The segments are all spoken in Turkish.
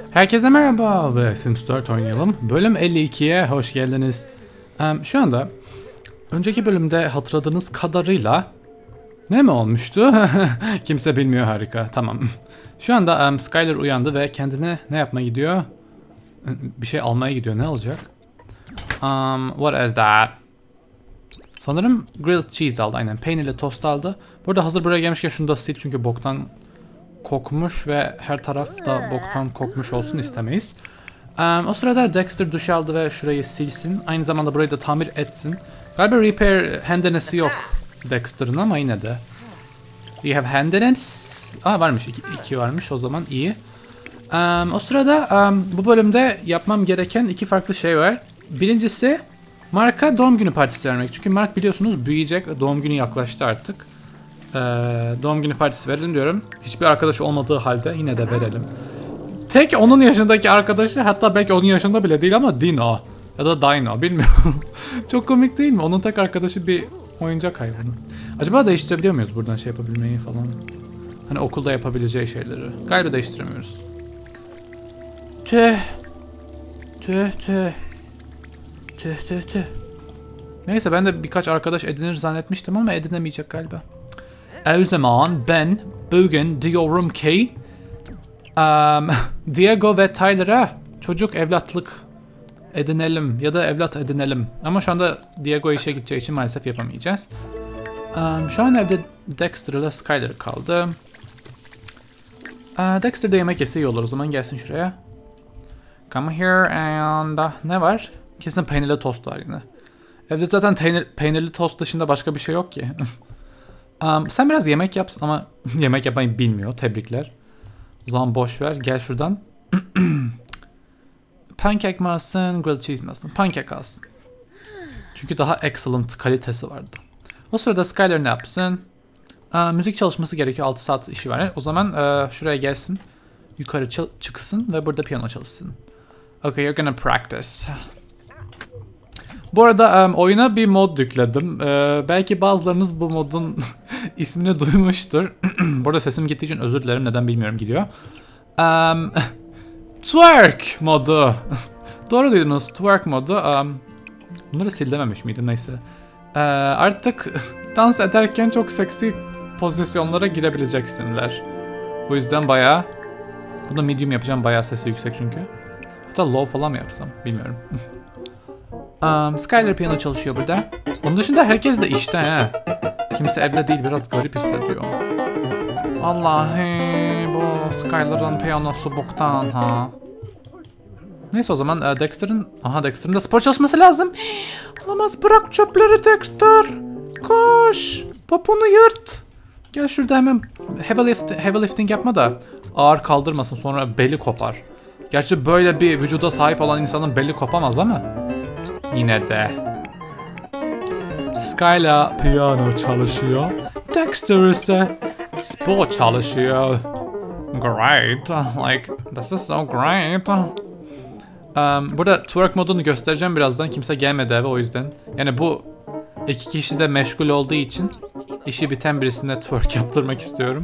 Herkese merhaba ve Sims 4 oynayalım. Bölüm 52'ye hoş geldiniz. Şu anda önceki bölümde hatırladığınız kadarıyla ne mi olmuştu? Kimse bilmiyor, harika. Tamam. Şu anda Skyler uyandı ve kendine ne yapmaya gidiyor? Bir şey almaya gidiyor. Ne alacak? What is that? Sanırım grilled cheese aldı, aynen. Peynirli tost aldı. Burada hazır buraya gelmişken şunu da sil çünkü boktan kokmuş ve her tarafta boktan kokmuş olsun istemeyiz. O sırada Dexter duş aldı ve şurayı silsin. Aynı zamanda burayı da tamir etsin. Galiba repair handenesi yok Dexter'ın ama yine de. We have handenes. Varmış. 2 varmış, o zaman iyi. O sırada bu bölümde yapmam gereken 2 farklı şey var. Birincisi Mark'a doğum günü partisi vermek. Çünkü Mark biliyorsunuz büyüyecek. Doğum günü yaklaştı artık. Doğum günü partisi verelim diyorum. Hiçbir arkadaşı olmadığı halde yine de verelim. Tek onun yaşındaki arkadaşı, hatta belki onun yaşında bile değil ama Dino ya da Dino, bilmiyorum. Çok komik değil mi? Onun tek arkadaşı bir oyuncak hayvanı. Acaba değiştirebiliyor muyuz buradan şey yapabilmeyi falan? Hani okulda yapabileceği şeyleri. Galiba değiştiremiyoruz. Tüh. Neyse, ben de birkaç arkadaş edinir zannetmiştim ama edinemeyecek galiba. O zaman ben bugün diyorum ki Diego ve Tyler'a çocuk evlatlık edinelim ya da evlat edinelim. Ama şu anda Diego işe gideceği için maalesef yapamayacağız. Şu an evde Dexter ile Skyler kaldı. Dexter de yemek yese iyi olur, o zaman gelsin şuraya. Come here and ne var? Kesin peynirli tost var yine. Evde zaten peynirli tost dışında başka bir şey yok ki. Sen biraz yemek yapsın ama yemek yapmayı bilmiyor. Tebrikler. O zaman boş ver. Gel şuradan. Pancake mi alsın, grilled cheese mi alsın? Pancake alsın. Çünkü daha excellent kalitesi vardı. O sırada Skyler ne yapsın? Müzik çalışması gerekiyor. 6 saat işi var. O zaman şuraya gelsin. Yukarı çıksın ve burada piyano çalışsın. Okay, you're gonna practice. Bu arada oyuna bir mod yükledim. Belki bazılarınız bu modun ismini duymuştur. Burada sesim gittiği için özür dilerim. Neden bilmiyorum, gidiyor. Twerk modu. Doğru duydunuz. Twerk modu. Bunları sil dememiş miydim? Neyse. Artık dans ederken çok seksi pozisyonlara girebileceksinler. Bu yüzden bayağı... Bunu medium yapacağım. Bayağı sesi yüksek çünkü. Hatta low falan mı yapsam? Bilmiyorum. Skyler piyano çalışıyor burada. Onun dışında herkes de işte he. Kimse evde değil, biraz garip hissediyor. Vallahi bu Skyler'ın piyanosu boktan ha. Neyse o zaman Dexter'ın da spor çalışması lazım. Olamaz, bırak çöpleri Dexter. Koş. Poponu yırt. Gel şurada hemen heavy lifting yapma da ağır kaldırmasın, sonra beli kopar. Gerçi böyle bir vücuda sahip olan insanın beli kopamaz ama yine de. Skyler piyano çalışıyor. Dexter ise spor çalışıyor. Great. Like, this is so great. Burada twerk modunu göstereceğim birazdan. Kimse gelmedi eve, o yüzden. Yani bu iki kişi de meşgul olduğu için işi biten birisine twerk yaptırmak istiyorum.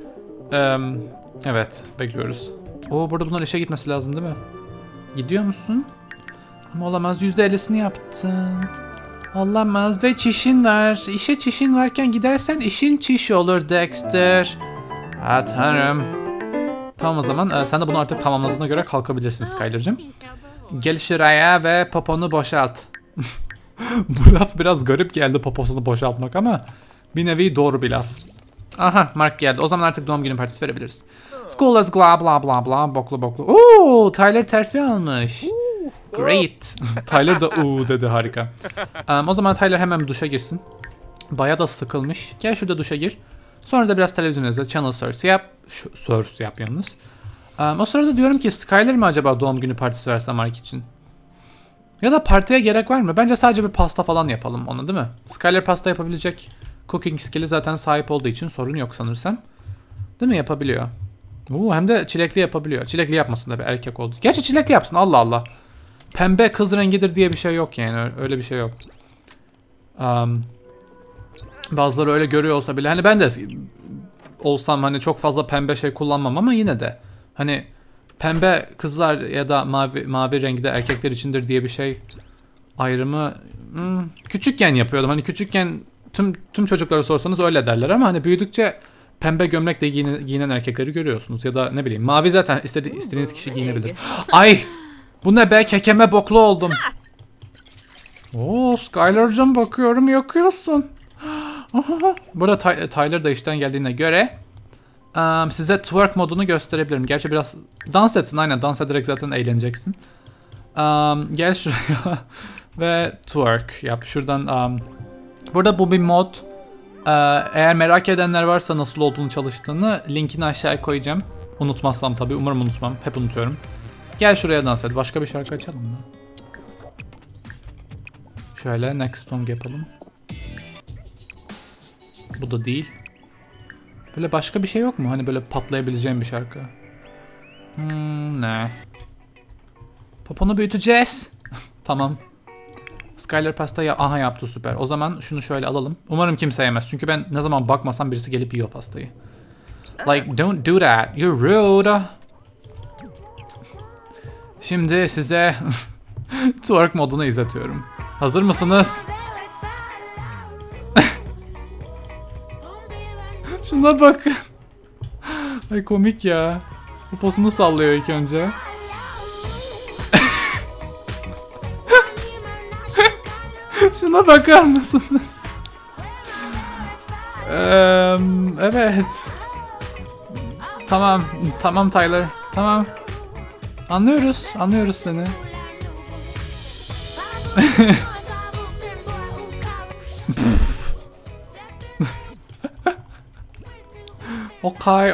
Evet, bekliyoruz. Burada bunların işe gitmesi lazım değil mi? Gidiyor musun? Ama olamaz, %50'sini yaptın. Olamaz ve çişin var. İşe çişin varken gidersen işin çiş olur Dexter. Tanrım. Tamam, o zaman sen de bunu artık tamamladığına göre kalkabilirsin Skyler'cığım. Gel şuraya ve poponu boşalt. Bu laf biraz garip geldi, poposunu boşaltmak, ama bir nevi doğru bir laf. Aha, Mark geldi. O zaman artık doğum günü partisi verebiliriz. School is bla bla bla bla boklu. Oo, Tyler terfi almış. Great. Tyler da dedi, harika. O zaman Tyler hemen duşa girsin. Bayağı da sıkılmış. Gel şurada duşa gir. Sonra da biraz televizyon izle. Channel Source yap. Source yap yalnız. O sırada diyorum ki Skyler mi acaba doğum günü partisi verse Mark için? Ya da partiye gerek var mı? Bence sadece bir pasta falan yapalım ona, değil mi? Skyler pasta yapabilecek cooking skill'i zaten sahip olduğu için sorun yok sanırsam. Değil mi? Yapabiliyor. Hem de çilekli yapabiliyor. Çilekli yapmasın tabii, erkek oldu. Gerçi çilekli yapsın, Allah Allah. Pembe kız rengidir diye bir şey yok yani, öyle bir şey yok. Bazıları öyle görüyor olsa bile, hani ben de olsam hani çok fazla pembe şey kullanmam ama yine de hani pembe kızlar ya da mavi renkte erkekler içindir diye bir şey ayrımı küçükken yapıyordum. Hani küçükken tüm çocuklara sorsanız öyle derler ama hani büyüdükçe pembe gömlekle giyinen erkekleri görüyorsunuz ya da ne bileyim mavi zaten istediğiniz kişi giyinebilir. Ay bu ne be, kekeme boklu oldum. Oo Skylar'cığım bakıyorum yakıyorsun. Burada Tyler da işten geldiğine göre size twerk modunu gösterebilirim. Gerçi biraz dans etsin, aynen dans ederek zaten eğleneceksin. Gel şuraya ve twerk yap. Şuradan burada bu bir mod. Eğer merak edenler varsa nasıl olduğunu çalıştığını linkini aşağıya koyacağım. Unutmazsam tabii, umarım unutmam. Hep unutuyorum. Gel şuraya dans et. Başka bir şarkı açalım mı? Şöyle next song yapalım. Bu da değil. Böyle başka bir şey yok mu? Hani böyle patlayabileceğim bir şarkı. Ne? Poponu büyüteceğiz. Tamam. Skylar pastayı aha yaptı, süper. O zaman şunu şöyle alalım. Umarım kimse yemez. Çünkü ben ne zaman bakmasam birisi gelip yiyor pastayı. Like don't do that. You're rude. Şimdi size twerk modunu izletiyorum. Hazır mısınız? Şuna bakın. Ay komik ya. Poposunu sallıyor ilk önce. Şuna bakar mısınız? Evet. Tamam Tyler. Tamam. Anlıyoruz seni. Okay.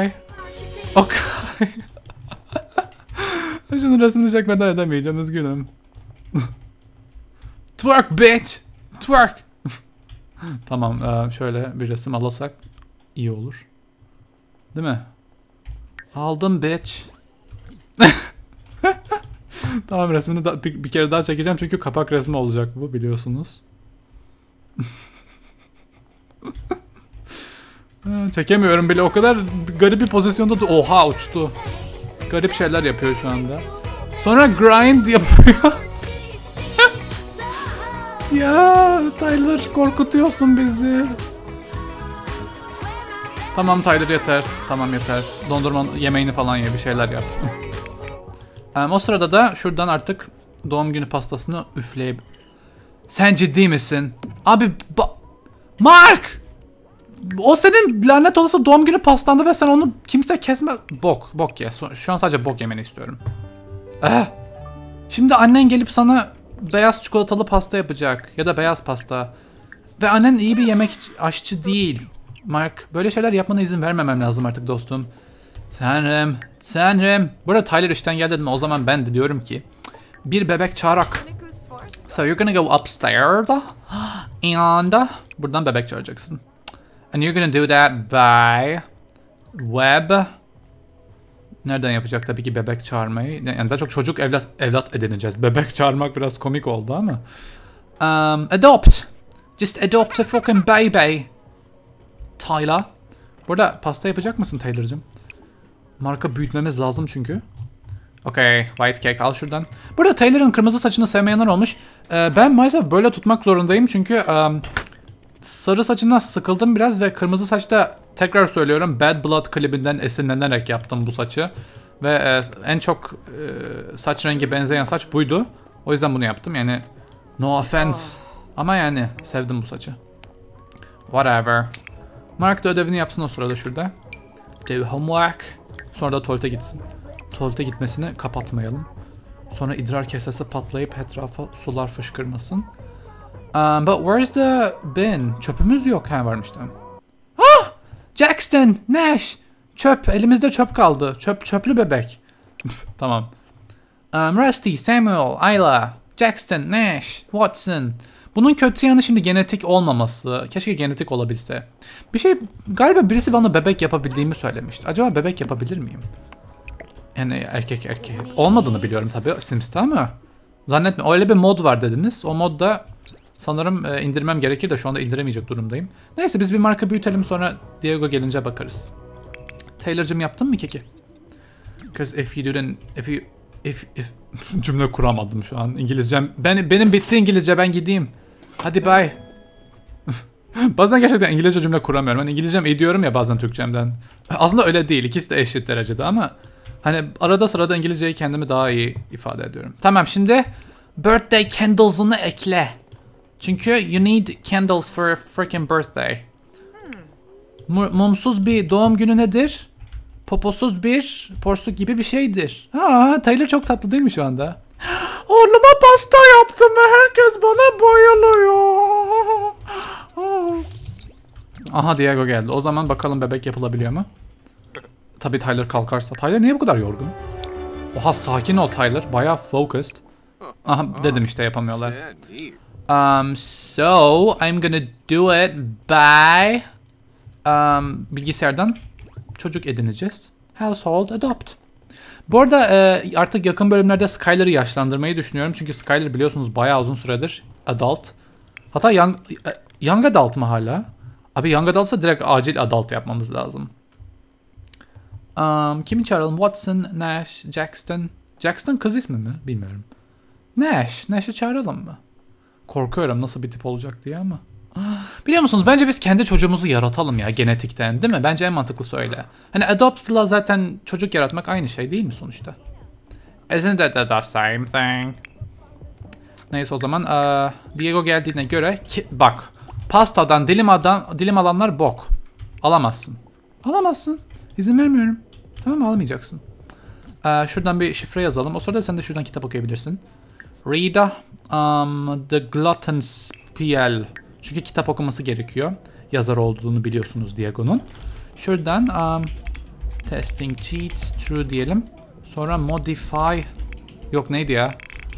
Şunun resmini çekmeden edemeyeceğim, üzgünüm. Twerk bitch! Twerk! Tamam, şöyle bir resim alasak iyi olur. Değil mi? Aldım bitch. Tamam, resmini bir kere daha çekeceğim çünkü kapak resmi olacak bu, biliyorsunuz. Çekemiyorum bile, o kadar garip bir pozisyonda da oha uçtu. Garip şeyler yapıyor şu anda. Sonra grind yapıyor. Ya Tyler korkutuyorsun bizi. Tamam Tyler yeter. Tamam yeter. Dondurma yemeğini falan ye, bir şeyler yap. O sırada da şuradan artık doğum günü pastasını üfleyip... Sen ciddi misin? Abi Mark! O senin lanet olası doğum günü pastandı ve sen onu kimse kesme... Bok ye. Şu an sadece bok yemeni istiyorum. Şimdi annen gelip sana beyaz çikolatalı pasta yapacak. Ya da beyaz pasta. Ve annen iyi bir yemek aşçı değil. Mark, böyle şeyler yapmana izin vermemem lazım artık dostum. Tanrım. Burada Tyler işten geldi dedim. O zaman ben de diyorum ki bir bebek çağırak. So you're gonna go upstairs and buradan bebek çağıracaksın. And you're gonna do that by web. Nereden yapacak tabii ki bebek çağırmayı? Yani daha çok çocuk evlat edineceğiz. Bebek çağırmak biraz komik oldu ama. Adopt. Just adopt a fucking baby. Tyler. Burada pasta yapacak mısın Taylor'cığım? Marka büyütmemiz lazım çünkü. Okay, white cake al şuradan. Burada Taylor'ın kırmızı saçını sevmeyenler olmuş. Ben maalesef böyle tutmak zorundayım çünkü sarı saçından sıkıldım biraz ve kırmızı saçta, tekrar söylüyorum, Bad Blood klibinden esinlenerek yaptım bu saçı. Ve en çok saç rengi benzeyen saç buydu. O yüzden bunu yaptım, yani no offense. Ama yani sevdim bu saçı. Whatever. Mark da ödevini yapsın o sırada şurada. Do homework. Sonra da tuvalete gitsin. Tuvalete gitmesini kapatmayalım. Sonra idrar kesesi patlayıp etrafa sular fışkırmasın. But where's the bin? Çöpümüz yok. Ha, varmış tamam. Ah! Jackson, Nash. Çöp. Elimizde çöp kaldı. Çöplü bebek. Tamam. Rusty, Samuel, Ayla, Jackson, Nash, Watson. Bunun kötü yanı şimdi genetik olmaması. Keşke genetik olabilse. Galiba birisi bana bebek yapabildiğimi söylemişti. Acaba bebek yapabilir miyim? Yani erkek. Olmadığını biliyorum tabii Sims'te ama zannetmiyorum. Öyle bir mod var dediniz. O modda sanırım indirmem gerekir de şu anda indiremeyecek durumdayım. Neyse, biz bir marka büyütelim, sonra Diego gelince bakarız. Taylor'cığım yaptın mı keki? Because if you didn't, if cümle kuramadım şu an İngilizcem. Benim bitti İngilizce, ben gideyim. Hadi bye. Bazen gerçekten İngilizce cümle kuramıyorum. Hani İngilizcem iyi diyorum ya bazen Türkçemden. Aslında öyle değil. İkisi de eşit derecede ama hani arada sırada İngilizceyi kendimi daha iyi ifade ediyorum. Tamam, şimdi birthday candles'ını ekle. Çünkü you need candles for a freaking birthday. Mumsuz bir doğum günü nedir? Poposuz bir porsuk gibi bir şeydir. Taylor çok tatlı değil mi şu anda? Oğluma pasta yaptım ve herkes bana bayılıyor. Aha, Diego geldi. O zaman bakalım bebek yapılabiliyor mu? Tabii Tyler kalkarsa. Tyler niye bu kadar yorgun? Oha, sakin ol Tyler. Bayağı focused. Aha, dedim işte yapamıyorlar. So I'm gonna do it by bilgisayardan çocuk edineceğiz. Household adopt. Bu arada artık yakın bölümlerde Skyler'ı yaşlandırmayı düşünüyorum. Çünkü Skyler biliyorsunuz bayağı uzun süredir adult. Hatta young adult mı hala? Abi young adult'sa direkt acil adult yapmamız lazım. Kimi çağıralım? Watson, Nash, Jackson. Jackson kız ismi mi? Bilmiyorum. Nash'ı çağıralım mı? Korkuyorum nasıl bir tip olacak diye ama. Biliyor musunuz, bence biz kendi çocuğumuzu yaratalım ya genetikten, değil mi? Bence en mantıklısı öyle. Hani adopt'la zaten çocuk yaratmak aynı şey değil mi sonuçta? Isn't that the same thing? Neyse o zaman Diego geldiğine göre bak, pastadan dilim alanlar bok. Alamazsın. Alamazsın. İzin vermiyorum. Tamam mı? Alamayacaksın. Şuradan bir şifre yazalım. O sırada sen de şuradan kitap okuyabilirsin. Rita The Glutton's PL. Çünkü kitap okuması gerekiyor. Yazar olduğunu biliyorsunuz Diego'nun. Şuradan testing cheats true diyelim. Sonra modify. Yok neydi ya?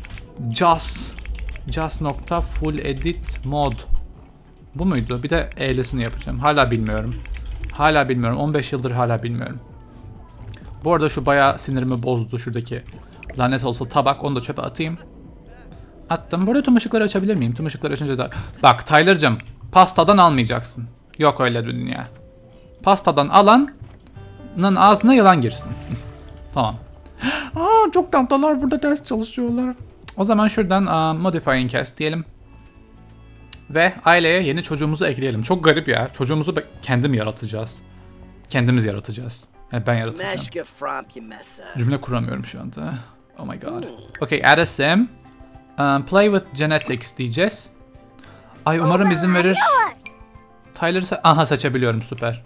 Just nokta full edit mod. Bu muydu? Bir de e'lisini yapacağım. Hala bilmiyorum. 15 yıldır hala bilmiyorum. Bu arada şu bayağı sinirimi bozdu şuradaki. Lanet olsa tabak. Onu da çöpe atayım. Attım. Burada tüm ışıkları açabilir miyim? Tüm ışıkları açınca da... Bak Tyler'cığım, pastadan almayacaksın. Yok öyle bir dünya. Pastadan alanın ağzına yılan girsin. Tamam. Çok tatlılar, burada ders çalışıyorlar. O zaman şuradan modifying cast diyelim. Ve aileye yeni çocuğumuzu ekleyelim. Çok garip ya. Çocuğumuzu kendimiz yaratacağız. Yani ben yaratacağım. Cümle kuramıyorum şu anda. Oh my god. Okay, add a sim. Play with genetics diyeceğiz. Ay umarım izin verir. Tyler'ı seçebiliyorum, süper.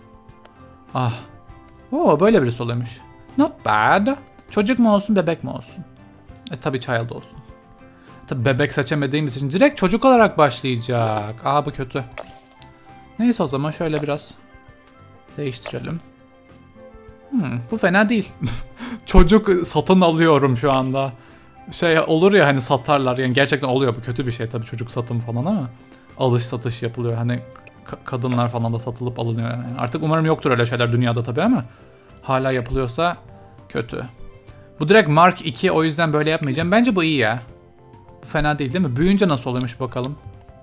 Böyle birisi oluyormuş. Not bad. Çocuk mu olsun, bebek mi olsun? Tabii child olsun. Tabii bebek seçemediğimiz için direkt çocuk olarak başlayacak. Bu kötü. Neyse o zaman şöyle biraz değiştirelim. Bu fena değil. Çocuk satın alıyorum şu anda. Şey olur ya hani, satarlar yani, gerçekten oluyor, bu kötü bir şey tabii çocuk satım falan ama alış satış yapılıyor hani, kadınlar falan da satılıp alınıyor yani. Artık umarım yoktur öyle şeyler dünyada tabii ama hala yapılıyorsa kötü. Bu direkt Mark 2, o yüzden böyle yapmayacağım. Bence bu iyi ya. Bu fena değil mi? Büyüyünce nasıl oluyormuş bakalım.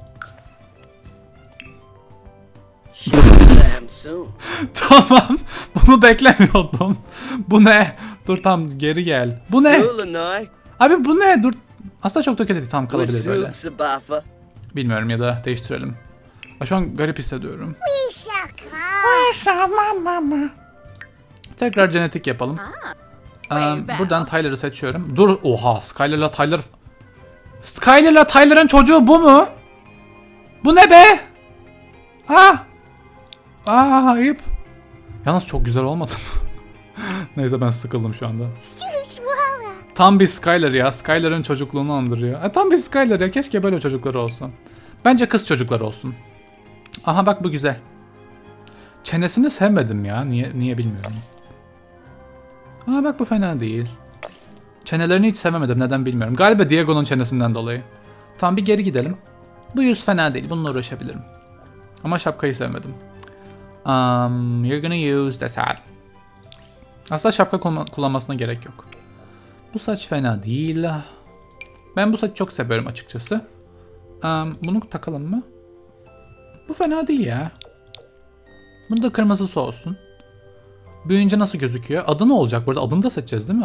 Tamam. Bunu beklemiyordum. Bu ne? Dur tam geri gel. Bu ne? Abi bu ne? Dur. Aslında çok da kötü değil. Tam kalabilir böyle. Bilmiyorum ya da değiştirelim. Şu an garip hissediyorum. Tekrar genetik yapalım. Buradan Tyler'ı seçiyorum. Dur. Oha. Skyler'la Tyler'ın çocuğu bu mu? Bu ne be? Ayıp. Yalnız çok güzel olmadı mı? Neyse ben sıkıldım şu anda. Tam bir Skyler ya. Skyler'ın çocukluğunu andırıyor. Tam bir Skyler ya. Keşke böyle çocukları olsun. Bence kız çocukları olsun. Aha bak bu güzel. Çenesini sevmedim ya. Niye bilmiyorum. Bak bu fena değil. Çenelerini hiç sevemedim. Neden bilmiyorum. Galiba Diego'nun çenesinden dolayı. Tamam bir geri gidelim. Bu yüz fena değil. Bununla uğraşabilirim. Ama şapkayı sevmedim. You're gonna use this hat. Aslında şapka kullanmasına gerek yok. Bu saç fena değil. Ben bu saçı çok seviyorum açıkçası. Bunu takalım mı? Bu fena değil ya. Bunu da kırmızısı olsun. Büyüyünce nasıl gözüküyor? Adı ne olacak burada? Adını da seçeceğiz değil mi?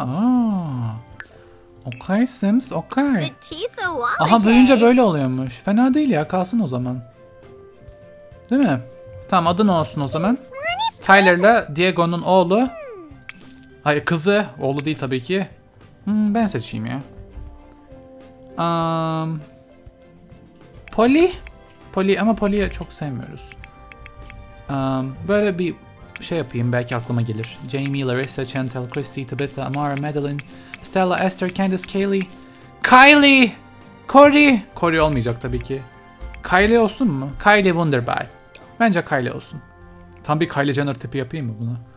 Okay Sims, okay. Aha, büyüyünce böyle oluyormuş. Fena değil ya, kalsın o zaman. Değil mi? Tamam, adı ne olsun o zaman? Tyler'la Diego'nun oğlu. Hayır, kızı. Oğlu değil tabii ki. Ben seçeyim ya. Polly. Polly ama Polly'yi çok sevmiyoruz. Böyle bir şey yapayım, belki aklıma gelir. Jamie, Larissa, Chantal, Christy, Tabitha, Amara, Madeline, Stella, Esther, Candice, Kaylee. Kylie! Cory olmayacak tabii ki. Kylie olsun mu? Kylie Wonderbar. Bence Kylie olsun. Tam bir Kylie Jenner tipi yapayım mı buna?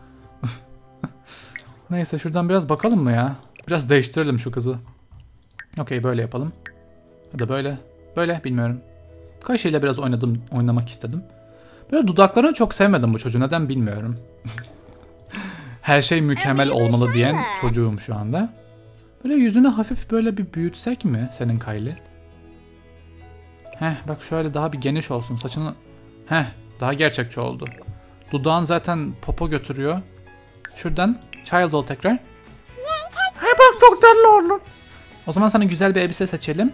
Neyse, şuradan biraz bakalım mı ya? Biraz değiştirelim şu kızı. Okey, böyle yapalım. Ya da böyle. Böyle, bilmiyorum. Kaşıyla biraz oynamak istedim. Böyle dudaklarını çok sevmedim bu çocuğu. Neden bilmiyorum. Her şey mükemmel olmalı diyen çocuğum şu anda. Böyle yüzünü hafif böyle bir büyütsek mi senin Kylie? Bak şöyle daha bir geniş olsun. Saçını... daha gerçekçi oldu. Dudağın zaten popo götürüyor. Şuradan child ol tekrar. Bak çok tatlı oğlum. O zaman sana güzel bir elbise seçelim.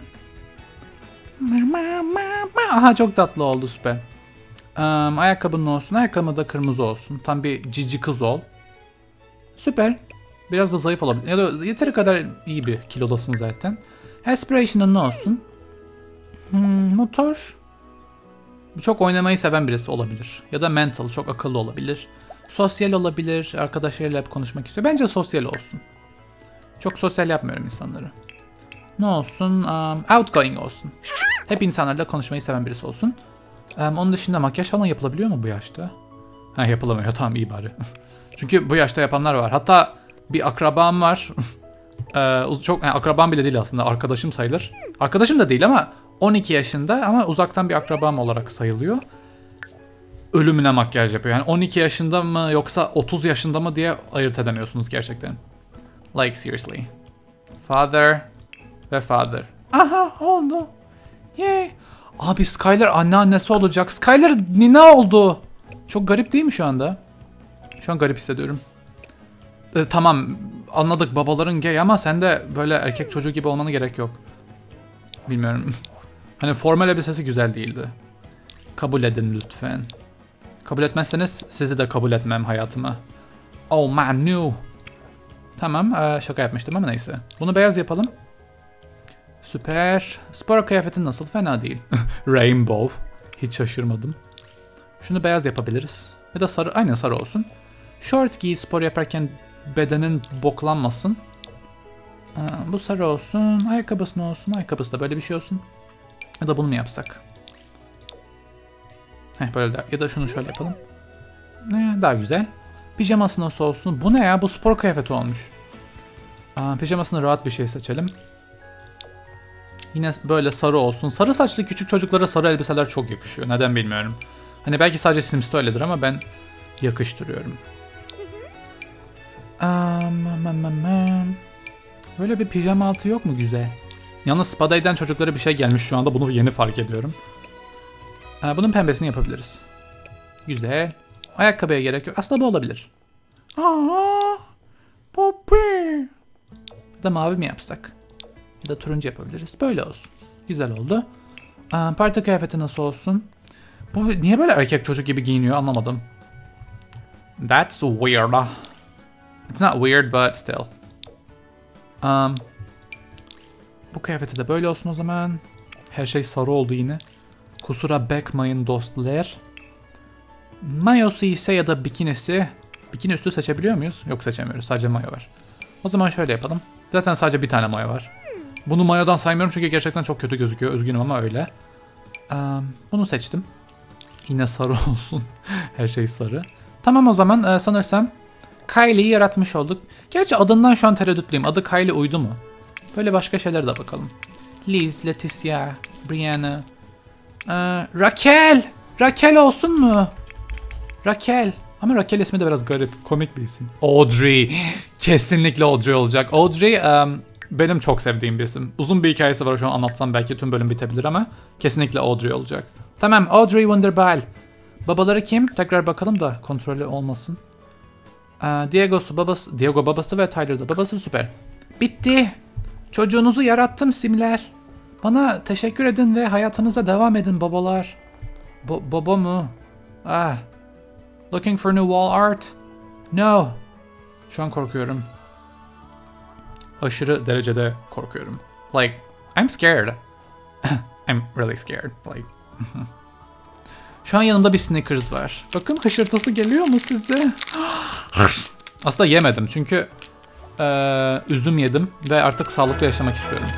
Aha, çok tatlı oldu, süper. Ayakkabın olsun. Ayakkabı da kırmızı olsun. Tam bir cici kız ol. Süper. Biraz da zayıf olabilir. Ya da yeteri kadar iyi bir kilodasın zaten. Aspiration'ın ne olsun? Motor. Çok oynamayı seven birisi olabilir. Ya da mental, çok akıllı olabilir. Sosyal olabilir. Arkadaşlarıyla hep konuşmak istiyor. Bence sosyal olsun. Çok sosyal yapmıyorum insanları. Ne olsun? Outgoing olsun. Hep insanlarla konuşmayı seven birisi olsun. Onun dışında makyaj falan yapılabiliyor mu bu yaşta? Yapılamıyor. Tamam, iyi bari. Çünkü bu yaşta yapanlar var. Hatta bir akrabam var. Çok akrabam bile değil aslında. Arkadaşım sayılır. Arkadaşım da değil ama 12 yaşında ama uzaktan bir akrabam olarak sayılıyor. Ölümüne makyaj yapıyor. Yani 12 yaşında mı yoksa 30 yaşında mı diye ayırt edemiyorsunuz gerçekten. Like seriously. Father ve father. Aha, oldu. Yay. Abi Skyler anneannesi olacak. Skyler nine oldu. Çok garip değil mi şu anda? Şu an garip hissediyorum. Tamam, anladık, babaların gay ama sen de böyle erkek çocuğu gibi olmana gerek yok. Bilmiyorum. Hani formal elbisesi güzel değildi. Kabul edin lütfen. Kabul etmezseniz sizi de kabul etmem hayatıma. Oh man no. Tamam, şaka yapmıştım ama neyse. Bunu beyaz yapalım. Süper. Spor kıyafetin nasıl? Fena değil. Rainbow. Hiç şaşırmadım. Şunu beyaz yapabiliriz. Ya da sarı. Aynen, sarı olsun. Short giy, spor yaparken bedenin boklanmasın. Bu sarı olsun. Ayakkabısı ne olsun? Ayakkabısı da böyle bir şey olsun. Ya da bunu mu yapsak? Böyle de. Ya da şunu şöyle yapalım. Daha güzel. Pijaması nasıl olsun? Bu ne ya? Bu spor kıyafeti olmuş. Pijamasını rahat bir şey seçelim. Yine böyle sarı olsun. Sarı saçlı küçük çocuklara sarı elbiseler çok yakışıyor. Neden bilmiyorum. Hani belki sadece Sims'te öyledir ama ben yakıştırıyorum. Böyle bir pijama altı yok mu güzel? Yalnız Spada'dan çocuklara bir şey gelmiş şu anda. Bunu yeni fark ediyorum. Bunun pembesini yapabiliriz. Güzel. Ayakkabıya gerek yok. Aslında bu olabilir. Poppy. Ya da mavi mi yapsak? Ya da turuncu yapabiliriz. Böyle olsun. Güzel oldu. Parti kıyafeti nasıl olsun? Bu niye böyle erkek çocuk gibi giyiniyor anlamadım. That's weird. It's not weird but still. Bu kıyafeti de böyle olsun o zaman. Her şey sarı oldu yine. Kusura bakmayın dostlar. Mayosu ise ya da bikinisi. Bikini üstü seçebiliyor muyuz? Yok, seçemiyoruz. Sadece mayo var. O zaman şöyle yapalım. Zaten sadece bir tane mayo var. Bunu mayodan saymıyorum çünkü gerçekten çok kötü gözüküyor. Üzgünüm ama öyle. Bunu seçtim. Yine sarı olsun. Her şey sarı. Tamam, o zaman sanırsam Kylie'yi yaratmış olduk. Gerçi adından şu an tereddütlüyüm. Adı Kylie uydu mu? Böyle başka şeylere de bakalım. Liz, Leticia, Brianna. Raquel! Raquel olsun mu? Raquel. Ama Raquel ismi de biraz garip. Komik bir isim. Audrey. Kesinlikle Audrey olacak. Audrey benim çok sevdiğim bir isim. Uzun bir hikayesi var, şu an anlatsam belki tüm bölüm bitebilir ama kesinlikle Audrey olacak. Tamam, Audrey Wonderball. Babaları kim? Tekrar bakalım da kontrolü olmasın. Diego babası ve Tyler da babası, süper. Bitti. Çocuğunuzu yarattım simler. Bana teşekkür edin ve hayatınıza devam edin babalar. Baba mı? Looking for new wall art? No. Şu an korkuyorum. Aşırı derecede korkuyorum. Like, I'm scared. I'm really scared. Like. Şu an yanımda bir Snickers var. Bakın hışırtısı geliyor mu size? Aslında yemedim çünkü üzüm yedim ve artık sağlıklı yaşamak istiyorum.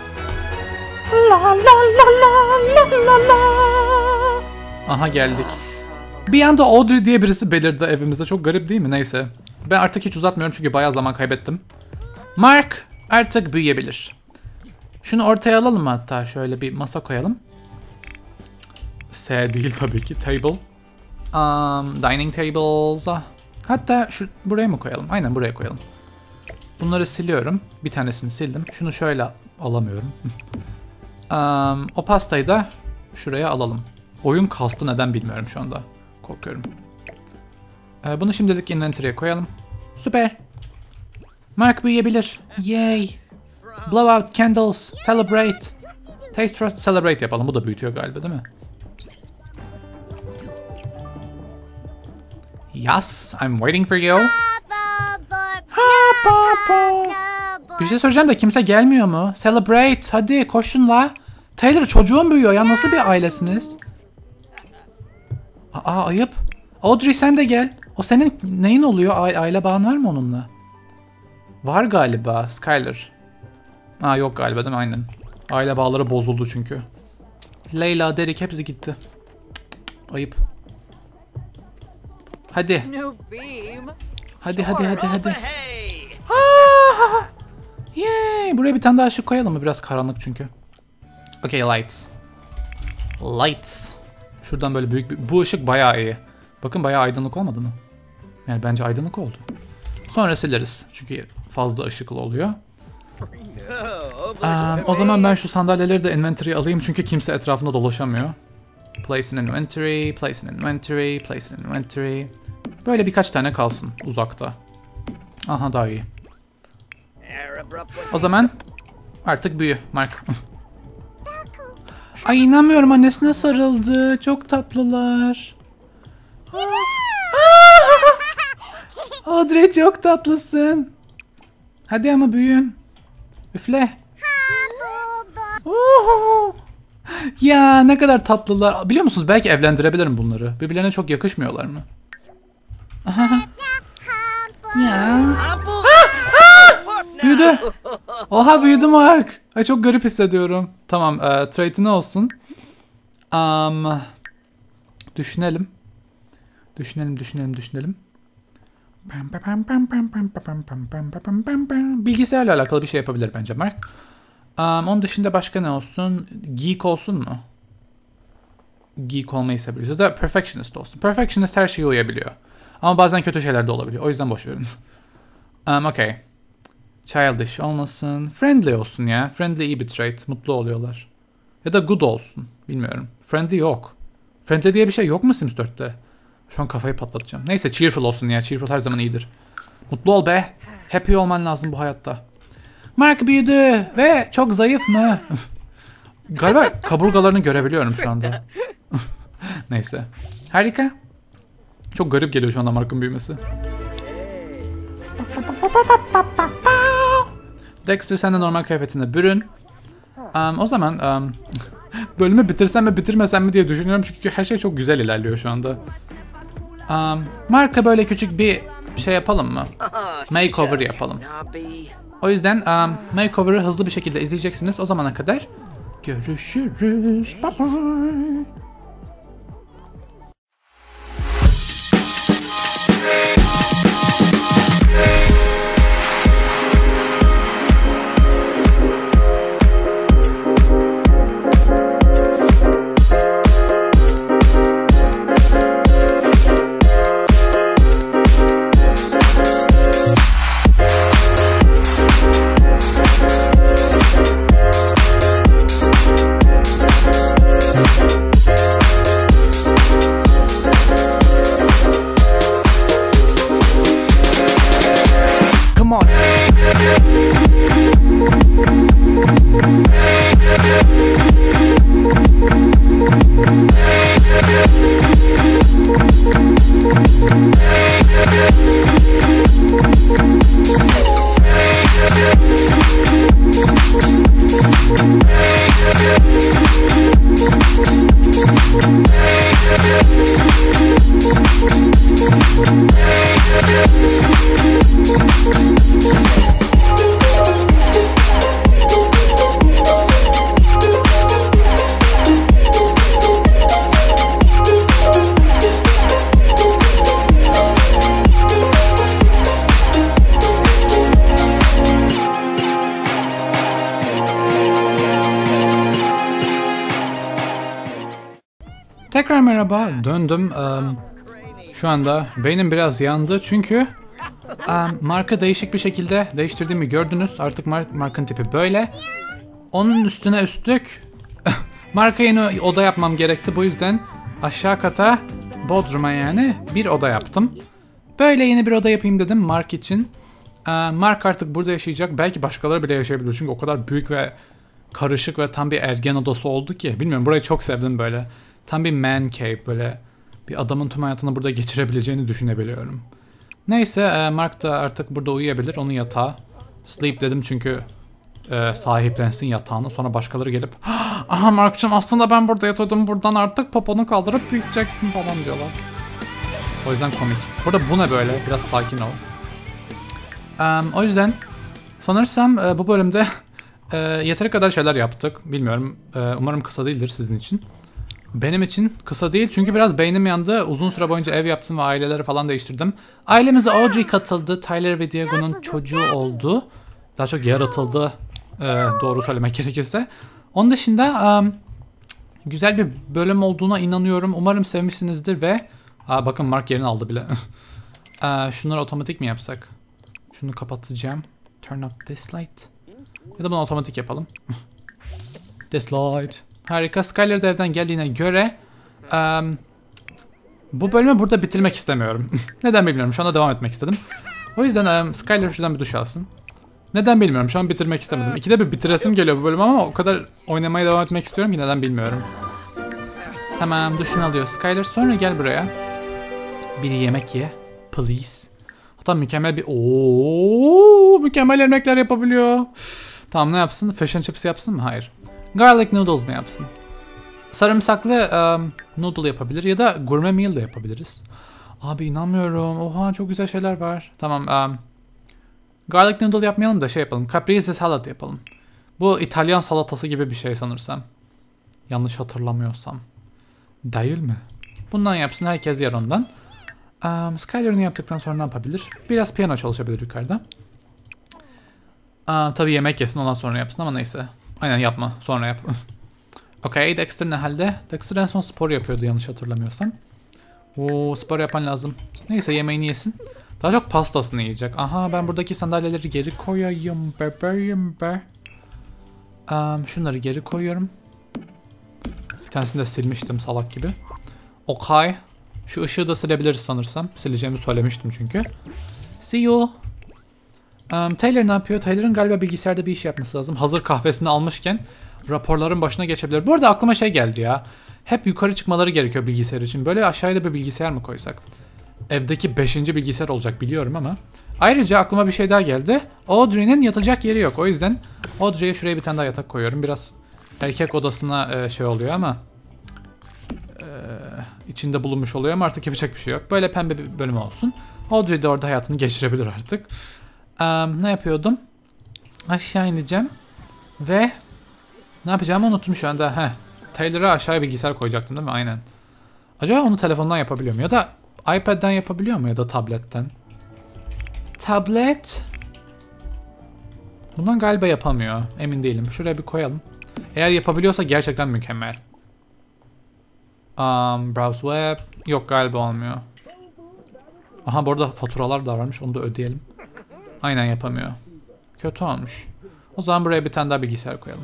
Aha geldik. Bir anda Audrey diye birisi belirdi evimizde. Çok garip değil mi? Neyse. Ben artık hiç uzatmıyorum çünkü bayağı zaman kaybettim. Mark artık büyüyebilir. Şunu ortaya alalım mı hatta? Şöyle bir masa koyalım. S değil tabii ki. Table. Dining tables. Hatta buraya mı koyalım? Aynen buraya koyalım. Bunları siliyorum. Bir tanesini sildim. Şunu şöyle alamıyorum. O pastayı da şuraya alalım. Oyun kastı neden bilmiyorum şu anda. Korkuyorum. Bunu şimdilik inventory'e koyalım. Süper. Mark büyüyebilir. Yay. Blow out candles. Celebrate. Taste Trust Celebrate yapalım. Bu da büyütüyor galiba değil mi? Yes, I'm waiting for you. Bir şey soracağım da kimse gelmiyor mu? Celebrate. Hadi koşun la. Taylor çocuğun büyüyor ya. Nasıl bir ailesiniz? Ayıp. Audrey sen de gel. O senin neyin oluyor? Aile bağın var mı onunla? Var galiba. Skyler. Yok galiba değil mi? Aynen. Aile bağları bozuldu çünkü. Leyla, Derek hepsi gitti. Ayıp. Hadi. Hadi. Yay. Buraya bir tane daha ışık koyalım mı? Biraz karanlık çünkü. Okay, lights. Lights. Şuradan böyle büyük bir... Bu ışık bayağı iyi. Bakın bayağı aydınlık olmadı mı? Yani bence aydınlık oldu. Sonra sileriz. Çünkü fazla ışıklı oluyor. O zaman ben şu sandalyeleri de inventory'e alayım çünkü kimse etrafında dolaşamıyor. Place in inventory, place in inventory, place in inventory. Böyle birkaç tane kalsın uzakta. Aha daha iyi. O zaman artık büyü Mark. Ay inanmıyorum, annesine sarıldı. Çok tatlılar. Audrey çok tatlısın. Hadi ama büyüyün. Üfle. Ya ne kadar tatlılar. Biliyor musunuz belki evlendirebilirim bunları. Birbirlerine çok yakışmıyorlar mı? Ya. Büyüdü. Oha büyüdü Mark. Ay çok garip hissediyorum. Tamam, trade'i ne olsun? Düşünelim. Bilgisayarla alakalı bir şey yapabilir bence Mark. Onun dışında başka ne olsun? Geek olsun mu? Geek olmayı seviyoruz. Ya da perfectionist olsun. Perfectionist her şeye uyabiliyor. Ama bazen kötü şeyler de olabiliyor. O yüzden boş verin. Okay. Childish olmasın. Friendly olsun ya. Friendly iyi bir trait. Mutlu oluyorlar. Ya da good olsun. Bilmiyorum. Friendly yok. Friendly diye bir şey yok mu Sims 4'te? Şu an kafayı patlatacağım. Neyse cheerful olsun ya. Cheerful her zaman iyidir. Mutlu ol be. Happy olman lazım bu hayatta. Mark büyüdü ve çok zayıf mı? Galiba kaburgalarını görebiliyorum şu anda. Neyse. Harika. Çok garip geliyor şu anda Mark'ın büyümesi. Dexter sen de normal kıyafetine bürün. O zaman bölümü bitirsem mi bitirmesem mi diye düşünüyorum çünkü her şey çok güzel ilerliyor şu anda. Mark'a böyle küçük bir şey yapalım mı? Makeover yapalım. O yüzden makeover'ı hızlı bir şekilde izleyeceksiniz. O zamana kadar görüşürüz. Bye bye. Tekrar merhaba. Döndüm. Şu anda beynim biraz yandı çünkü marka değişik bir şekilde değiştirdiğimi gördünüz. Artık markın tipi böyle. Onun üstüne üstlük marka yeni oda yapmam gerekti. Bu yüzden aşağı kata Bodrum'a yani bir oda yaptım. Böyle yeni bir oda yapayım dedim Mark için. Mark artık burada yaşayacak. Belki başkaları bile yaşayabilir. Çünkü o kadar büyük ve karışık ve tam bir ergen odası oldu ki. Bilmiyorum, burayı çok sevdim böyle. Tam bir man cave, böyle bir adamın tüm hayatını burada geçirebileceğini düşünebiliyorum. Neyse, Mark da artık burada uyuyabilir. Onun yatağı. Sleep dedim çünkü sahiplensin yatağını. Sonra başkaları gelip aha Mark'cığım aslında ben burada yatıyordum. Buradan artık poponu kaldırıp büyüteceksin falan diyorlar. O yüzden komik. Burada bu ne böyle? Biraz sakin ol. O yüzden sanırsam bu bölümde yeteri kadar şeyler yaptık. Bilmiyorum. Umarım kısa değildir sizin için. Benim için kısa değil çünkü biraz beynim yandı. Uzun süre boyunca ev yaptım ve aileleri falan değiştirdim. Ailemize Audrey katıldı. Tyler ve Diego'nun çocuğu oldu. Daha çok yaratıldı. Doğru söylemek gerekirse. Onun dışında güzel bir bölüm olduğuna inanıyorum. Umarım sevmişsinizdir ve bakın Mark yerini aldı bile. Şunları otomatik mi yapsak? Şunu kapatacağım. Turn off this light. Ya da bunu otomatik yapalım. This light. Harika. Skyler de evden geldiğine göre bu bölümü burada bitirmek istemiyorum. Neden bilmiyorum. Şu anda devam etmek istedim. O yüzden Skyler şuradan bir duş alsın. Neden bilmiyorum. Şu an bitirmek istemedim. İkide bir bitiresim geliyor bu bölüm ama o kadar oynamaya devam etmek istiyorum ki neden bilmiyorum. Tamam, duşunu alıyor Skyler. Sonra gel buraya. Bir yemek ye. Please. Hatta mükemmel bir... mükemmel yemekler yapabiliyor. Tamam, ne yapsın? Fish and chips yapsın mı? Hayır. Garlic noodles mı yapsın? Sarımsaklı noodle yapabilir ya da gourmet meal de yapabiliriz. Abi inanmıyorum. Oha, çok güzel şeyler var. Tamam. Garlic noodle yapmayalım da şey yapalım. Caprese salad yapalım. Bu İtalyan salatası gibi bir şey sanırsam. Yanlış hatırlamıyorsam. Değil mi? Bundan yapsın, herkes yer ondan. Skyler'ını yaptıktan sonra ne yapabilir? Biraz piyano çalışabilir yukarıda. Tabii yemek yesin, ondan sonra yapsın ama neyse. Aynen, yapma, sonra yap. Okay, Dexter ne halde? Dexter en son spor yapıyordu yanlış hatırlamıyorsam. Spor yapan lazım. Neyse, yemeğini yesin. Daha çok pastasını yiyecek. Aha, ben buradaki sandalyeleri geri koyayım. Bebeğim be. Şunları geri koyuyorum. Bir tanesini de silmiştim salak gibi. Okay. Şu ışığı da silebiliriz sanırsam. Sileceğimi söylemiştim çünkü. See you. Taylor ne yapıyor? Taylor'ın galiba bilgisayarda bir iş yapması lazım. Hazır kahvesini almışken raporların başına geçebilir. Bu arada aklıma şey geldi ya. Hep yukarı çıkmaları gerekiyor bilgisayar için. Böyle aşağıya da bir bilgisayar mı koysak? Evdeki 5. bilgisayar olacak biliyorum ama. Ayrıca aklıma bir şey daha geldi. Audrey'nin yatacak yeri yok. O yüzden Audrey'e şuraya bir tane daha yatak koyuyorum. Biraz erkek odasına şey oluyor ama içinde bulunmuş oluyor ama artık yapacak bir şey yok. Böyle pembe bir bölüm olsun. Audrey de orada hayatını geçirebilir artık. Ne yapıyordum? Aşağı ineceğim. Ve ne yapacağımı unuttum şu anda. Taylor'a aşağıya bilgisayar koyacaktım değil mi? Aynen. Acaba onu telefondan yapabiliyor mu? Ya da iPad'den yapabiliyor mu? Ya da tabletten? Tablet. Bundan galiba yapamıyor. Emin değilim. Şuraya bir koyalım. Eğer yapabiliyorsa gerçekten mükemmel. Browse web. Yok, galiba olmuyor. Aha, bu arada faturalar da varmış. Onu da ödeyelim. Aynen, yapamıyor. Kötü olmuş. O zaman buraya bir tane daha bilgisayar koyalım.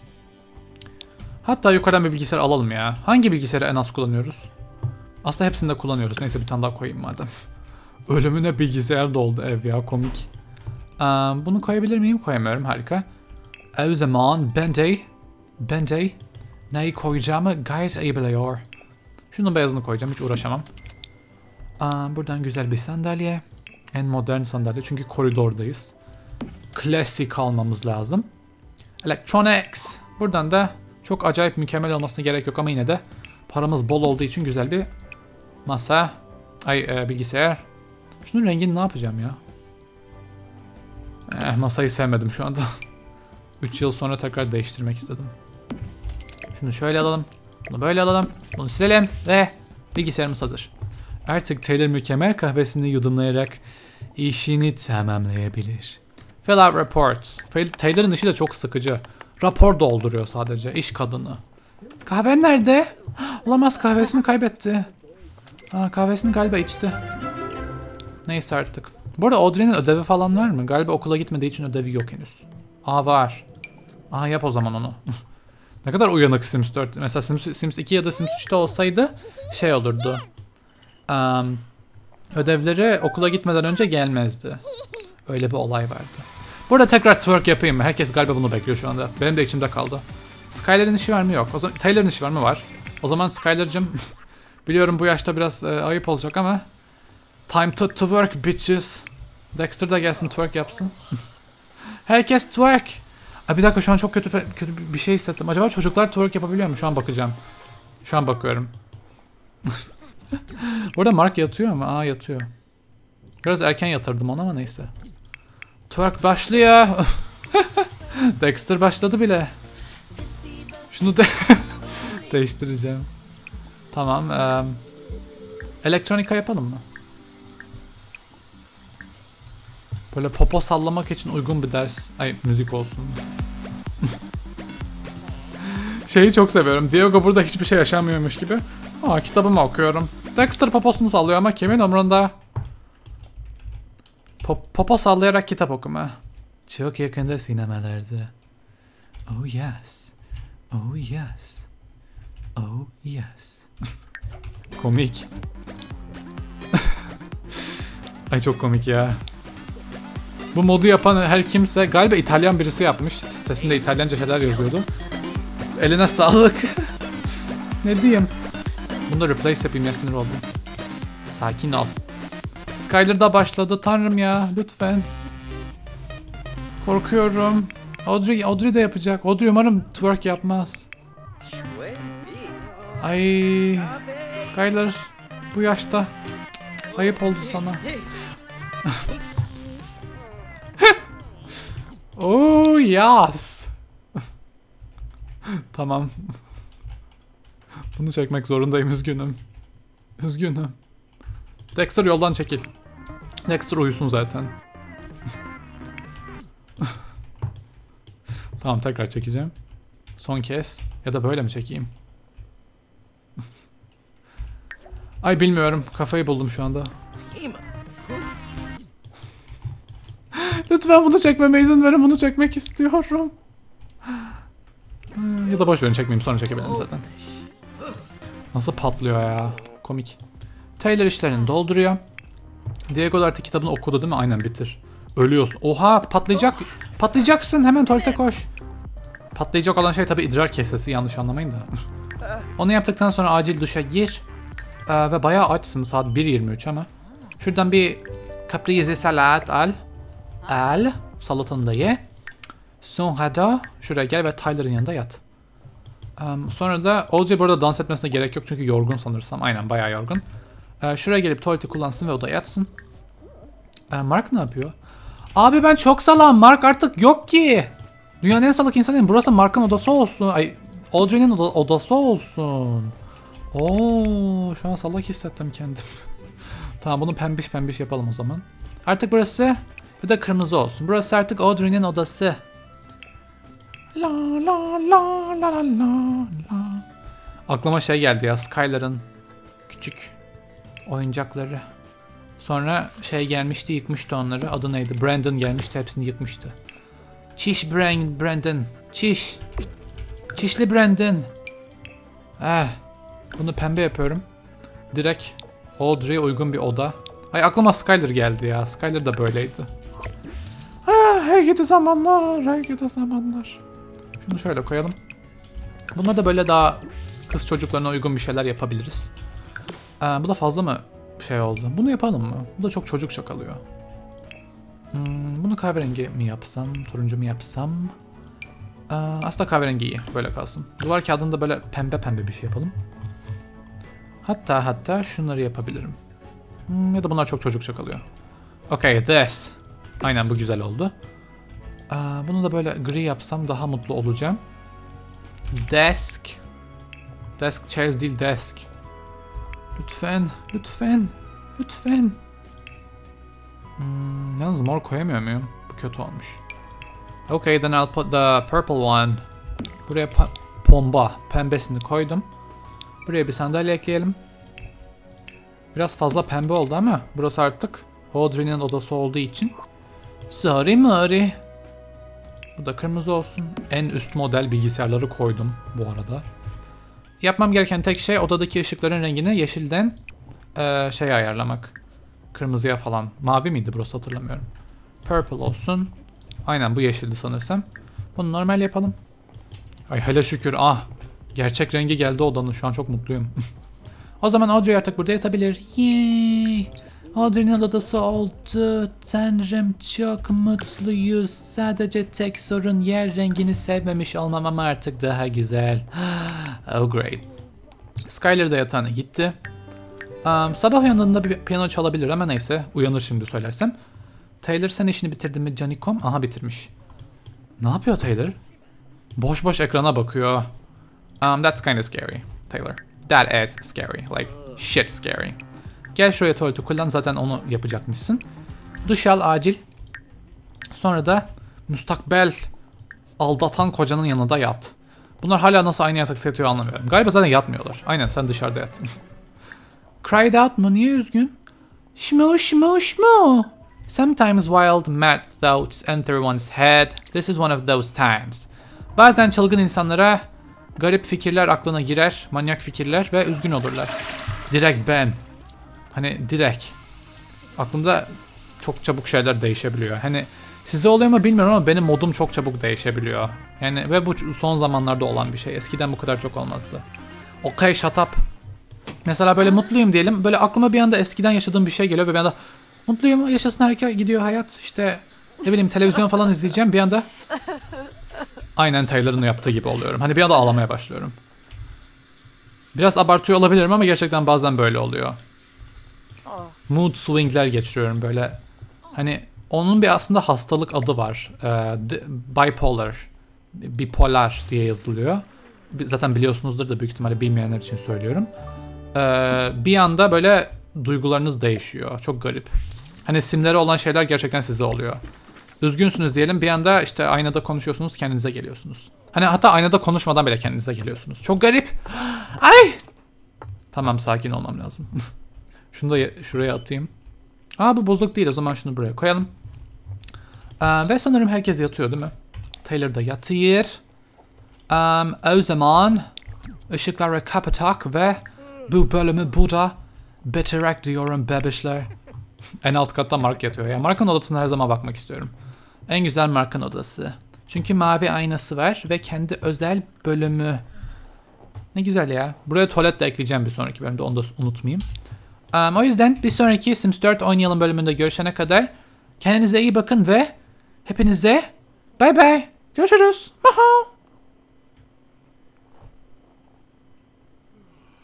Hatta yukarıdan bir bilgisayar alalım ya. Hangi bilgisayarı en az kullanıyoruz? Aslında hepsini de kullanıyoruz. Neyse, bir tane daha koyayım madem. Ölümüne bilgisayar doldu ev ya, komik. Bunu koyabilir miyim? Koyamıyorum, harika. O zaman ben de neyi koyacağımı gayet iyi biliyor. Şunun beyazını koyacağım, hiç uğraşamam. Buradan güzel bir sandalye. En modern sandalye çünkü koridordayız. Klasik almamız lazım. Electronics. Buradan da çok acayip mükemmel olmasına gerek yok ama yine de paramız bol olduğu için güzel bir masa. Bilgisayar. Şunun rengini ne yapacağım ya? Masayı sevmedim şu anda. 3 yıl sonra tekrar değiştirmek istedim. Şunu şöyle alalım. Bunu böyle alalım. Bunu silelim ve bilgisayarımız hazır. Artık Taylor mükemmel kahvesini yudumlayarak işini tamamlayabilir. Fill out reports. Taylor'ın işi de çok sıkıcı. Rapor dolduruyor sadece. İş kadını. Kahven nerede? Olamaz, kahvesini kaybetti. Kahvesini galiba içti. Neyse artık. Bu arada Audrey'nin ödevi falan var mı? Galiba okula gitmediği için ödevi yok henüz. Var. Yap o zaman onu. Ne kadar uyanık Sims 4. Mesela Sims 2 ya da Sims 3'te olsaydı şey olurdu. Ödevleri okula gitmeden önce gelmezdi. Öyle bir olay vardı. Burada tekrar twerk yapayım mı? Herkes galiba bunu bekliyor şu anda. Benim de içimde kaldı. Skyler'ın işi var mı? Yok. O zaman Taylor'ın işi var mı? Var. O zaman Skyler'cığım biliyorum bu yaşta biraz ayıp olacak ama time to twerk bitches. Dexter da gelsin twerk yapsın. Herkes twerk. Bir dakika, şu an çok kötü bir şey hissettim. Acaba çocuklar twerk yapabiliyor mu? Şu an bakacağım. Şu an bakıyorum. Burada Mark yatıyor ama. Yatıyor. Biraz erken yatırdım onu ama neyse. Twerk başlıyor. Dexter başladı bile. Şunu değiştireceğim. Tamam. Elektronika yapalım mı? Böyle popo sallamak için uygun bir ders. Müzik olsun. Şeyi çok seviyorum. Diego burada hiçbir şey yaşamıyormuş gibi. Kitabımı okuyorum. Dexter poposunu sallıyor ama kimin umrunda? Popo sallayarak kitap okuma. Çok yakında sinemalarda. Oh yes. Oh yes. Oh yes. Komik. Çok komik ya. Bu modu yapan her kimse galiba İtalyan birisi yapmış. Sitesinde İtalyanca şeyler yazıyordu. Eline sağlık. Ne diyeyim? Bunda replace yapayım ya, sinir oldum. Sakin ol. Skyler da başladı, tanrım ya, lütfen. Korkuyorum. Audrey de yapacak. Audrey umarım twerk yapmaz. Skyler bu yaşta. Ayıp oldu sana. Oh yes. Tamam. Bunu çekmek zorundayım, üzgünüm. Üzgünüm. Dexter yoldan çekil. Dexter uyusun zaten. Tamam, tekrar çekeceğim. Son kez. Ya da böyle mi çekeyim? Bilmiyorum. Kafayı buldum şu anda. Lütfen bunu çekmeme izin verin. Bunu çekmek istiyorum. Ya da boş verin, çekmeyeyim, sonra çekebilirim zaten. Nasıl patlıyor ya. Komik. Taylor işlerini dolduruyor. Diego artık kitabını okudu değil mi? Aynen, bitir. Ölüyorsun. Oha, patlayacak. Patlayacaksın. Hemen tuvalete koş. Patlayacak olan şey tabii idrar kesesi. Yanlış anlamayın da. Onu yaptıktan sonra acil duşa gir. Ve bayağı açsın. Saat 1:23 ama. Şuradan bir caprese salat al. Salatanı da ye. Sonra da şuraya gel ve Tyler'ın yanında yat. Sonra da Audrey burada dans etmesine gerek yok çünkü yorgun sanırsam. Aynen, bayağı yorgun. Şuraya gelip tuvaleti kullansın ve odaya yatsın. Mark ne yapıyor? Abi ben çok salağım. Mark artık yok ki. Dünyanın en salak insanıyım. Burası Mark'ın odası olsun. Audrey'nin odası olsun. Şu an salak hissettim kendim. Tamam, bunu pembiş yapalım o zaman. Artık burası ya da kırmızı olsun. Burası artık Audrey'nin odası. La la la la la la. Aklıma şey geldi ya, Skyler'ın küçük oyuncakları. Sonra şey gelmişti, yıkmıştı onları. Adı neydi? Brandon gelmişti, hepsini yıkmıştı. Çiş Brandon. Çişli Brandon. Bunu pembe yapıyorum. Direkt Audrey'e uygun bir oda. Aklıma Skyler geldi ya. Skyler da böyleydi. Hey gidi zamanlar. Şunu şöyle koyalım. Bunlar da böyle daha kız çocuklarına uygun bir şeyler yapabiliriz. Bu da fazla mı şey oldu? Bunu yapalım mı? Bu da çok çocukça kalıyor. Bunu kahverengi mi yapsam? Turuncu mu yapsam? Aslında kahverengi iyi. Böyle kalsın. Duvar kağıdında böyle pembe bir şey yapalım. Hatta şunları yapabilirim. Ya da bunlar çok çocukça kalıyor. Okay, this. Aynen, bu güzel oldu. Bunu da böyle gri yapsam daha mutlu olacağım. Desk chairs değil, desk. Lütfen. Yalnız mor koyamıyor muyum? Bu kötü olmuş. Okay, then I'll put the purple one. Buraya bomba pembesini koydum. Buraya bir sandalye ekleyelim. Biraz fazla pembe oldu ama burası artık Audrey'nin odası olduğu için. Sorry. Bu da kırmızı olsun. En üst model bilgisayarları koydum bu arada. Yapmam gereken tek şey odadaki ışıkların rengini yeşilden ayarlamak. Kırmızıya falan. Mavi miydi burası, hatırlamıyorum. Purple olsun. Aynen bu yeşildi sanırsam. Bunu normal yapalım. Ay hele şükür. Gerçek rengi geldi odanın. Şu an çok mutluyum. O zaman Audrey artık burada yatabilir. Yay! Audrey'nin odası oldu. Tanrım çok mutluyuz. Sadece tek sorun yer rengini sevmemiş olmam ama artık daha güzel. Oh great. Skyler de yatağına gitti. Sabah uyandığında bir piyano çalabilir ama neyse. Uyanır şimdi söylersem. Taylor sen işini bitirdin mi Canikom? Aha bitirmiş. Ne yapıyor Taylor? Boş boş ekrana bakıyor. That's kind of scary, Taylor. That is scary. Like shit scary. Gel şuraya tuvaleti kullan, zaten onu yapacakmışsın. Duş al acil. Sonra da müstakbel aldatan kocanın yanında yat. Bunlar hala nasıl aynı yatakta yatıyor anlamıyorum. Galiba zaten yatmıyorlar. Aynen sen dışarıda yat. Cried out mu? Niye üzgün? Shmoo. Sometimes wild mad thoughts enter one's head. This is one of those times. Bazen çılgın insanlara garip fikirler aklına girer. Manyak fikirler ve üzgün olurlar. Direkt ben. Hani direkt. Aklımda çok çabuk şeyler değişebiliyor. Hani size oluyor mu bilmiyorum ama benim modum çok çabuk değişebiliyor. Yani ve bu son zamanlarda olan bir şey. Eskiden bu kadar çok olmazdı. Okay shut up. Mesela böyle mutluyum diyelim. Böyle aklıma bir anda eskiden yaşadığım bir şey geliyor ve bir anda mutluyum, yaşasın harika gidiyor hayat. İşte ne bileyim televizyon falan izleyeceğim. Bir anda aynen Taylor'ın yaptığı gibi oluyorum. Hani bir anda ağlamaya başlıyorum. Biraz abartıyor olabilirim ama gerçekten bazen böyle oluyor. Mood swing'ler geçiriyorum böyle. Hani onun bir aslında hastalık adı var. Bipolar. Bipolar diye yazılıyor. Zaten biliyorsunuzdur da büyük ihtimalle bilmeyenler için söylüyorum. Bir anda böyle duygularınız değişiyor. Çok garip. Hani simleri olan şeyler gerçekten size oluyor. Üzgünsünüz diyelim, bir anda işte aynada konuşuyorsunuz, kendinize geliyorsunuz. Hani hatta aynada konuşmadan bile kendinize geliyorsunuz. Çok garip. Ay! Tamam, sakin olmam lazım. Şunu da şuraya atayım. Bu bozuk değil, o zaman şunu buraya koyalım. Ve sanırım herkes yatıyor değil mi? Taylor da yatıyor. O zaman ışıkları kapatak ve bu bölümü burada bitirek diyorum bebişler. En alt katta Mark yatıyor. Ya Mark'ın odasına her zaman bakmak istiyorum. En güzel Mark'ın odası. Çünkü mavi aynası var ve kendi özel bölümü. Ne güzel ya. Buraya tuvalet de ekleyeceğim bir sonraki bölümde, onu da unutmayayım. O yüzden bir sonraki Sims 4 oynayalım bölümünde görüşene kadar kendinize iyi bakın ve hepinize bye bye. Görüşürüz.